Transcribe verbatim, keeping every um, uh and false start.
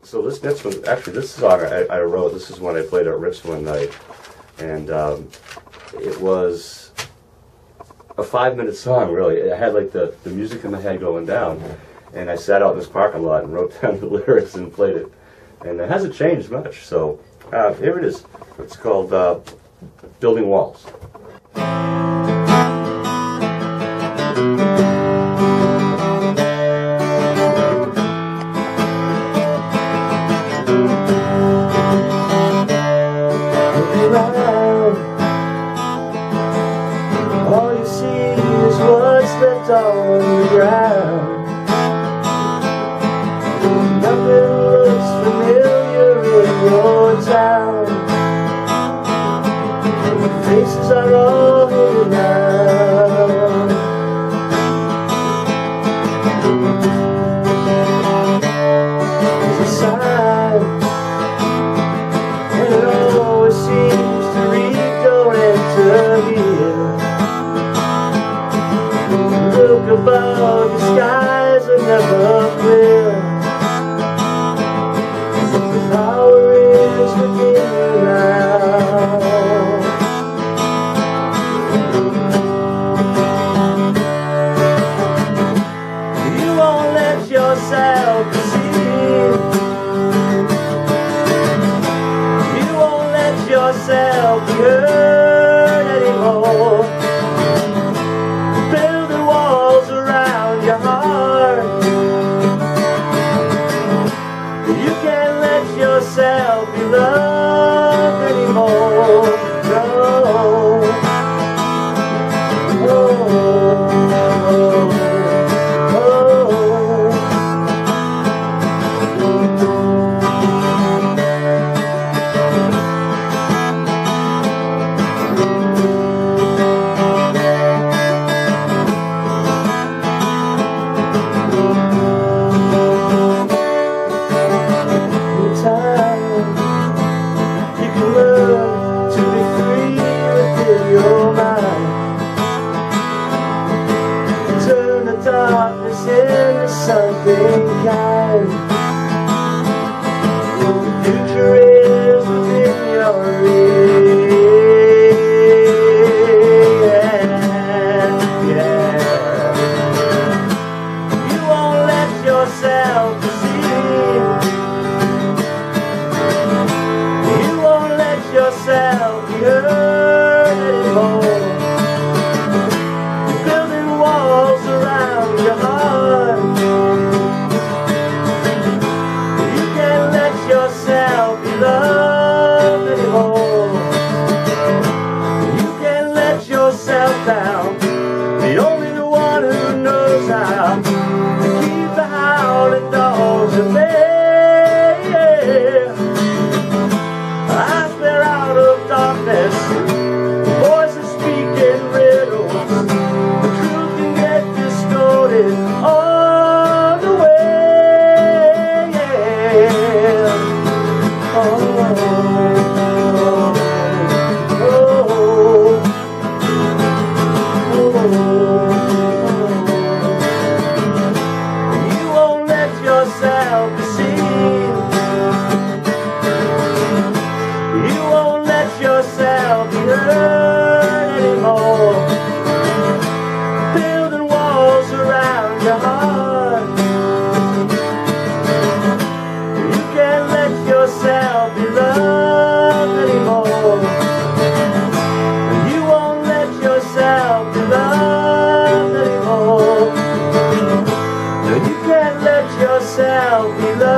So this next one, actually, this song I, I wrote. This is one I played at Rick's one night, and um, it was a five-minute song. Really, I had like the the music in my head going down, and I sat out in this parking lot and wrote down the lyrics and played it, and it hasn't changed much. So uh, here it is. It's called uh, "Building Walls." All you see is what's left on the ground. Nothing looks familiar in your town. The faces are all hidden now. There's a sign, and it always seems to read "Don't enter here." Look above, the skies are never clear. The power is within you now. You won't let yourself be seen. You won't let yourself be heard anymore. Building walls around your heart. You can't let yourself be loved anymore. No. Oh, oh, darkness into something kind. The future is within your reach. Yeah, yeah. You won't let yourself be seen. You won't let yourself be heard anymore. Walls around your heart. You can't let yourself be loved anymore. You can't let yourself down. The only one who knows how to keep the howling dogs at bay. Eyes glare out of darkness. Voices speaking riddles. On the way, yeah. Oh, oh, oh, oh, oh. You won't let yourself be seen. You won't let yourself be heard anymore. Building walls around your heart. You can't let yourself be loved anymore. You won't let yourself be loved anymore. You can't let yourself be loved.